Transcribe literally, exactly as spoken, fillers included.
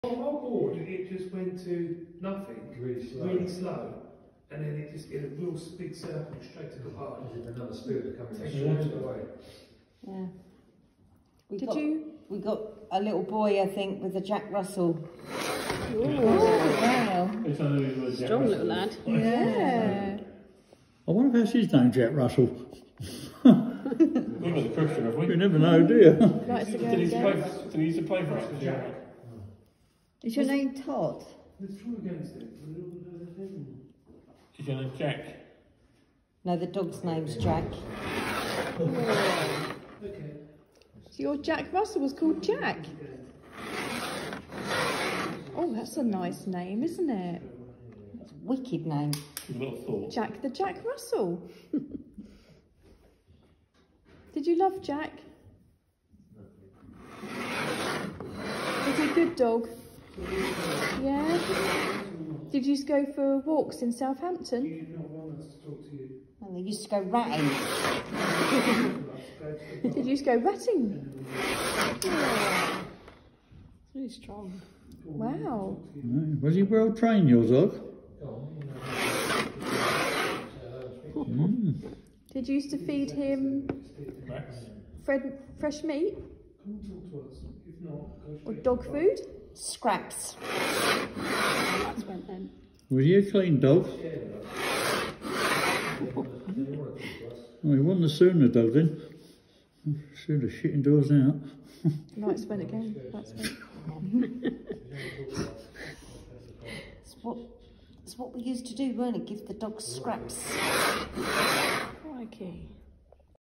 On my board, it just went to nothing, Really slow. really slow, and then it just did a real big circle straight to the park. Is it another spirit coming Takes straight you away? Yeah. We Did got, you? We got a little boy, I think, with a Jack Russell. Ooh. Wow. It's only a Strong little lad. Yeah. I wonder if that's his name, Jack Russell. We've got the Christian, have we? We never know, do you? Right, so go Did he used to play again. for, did he used to play for us? Jack. Is your name Todd? Let's try against it. Is your name Jack? No, the dog's name's Jack. Okay. So your Jack Russell was called Jack. Oh, that's a nice name, isn't it? It's a wicked name. With a lot of thought. Jack the Jack Russell. Did you love Jack? Was he a good dog? Yeah. Did you used to go for walks in Southampton? You did not want us to talk to you. And they used to go ratting. Did you used to go ratting? Oh, it's really strong. Wow. Was he well trained, your dog? Mm. Did you used to feed him Max? fred, fresh meat Come and talk to us. If not, go or straight dog to food? Scraps. That's went then. Was he a clean dog? Well, he wasn't a sooner dog then. Soon as shitting doors out. Lights went again. Lights went. It's what, it's what we used to do, weren't it? Give the dogs scraps. Crikey.